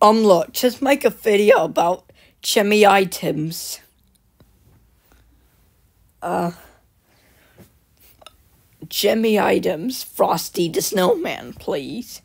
Look, just make a video about Jimmy items. Jimmy items, Frosty the Snowman, please.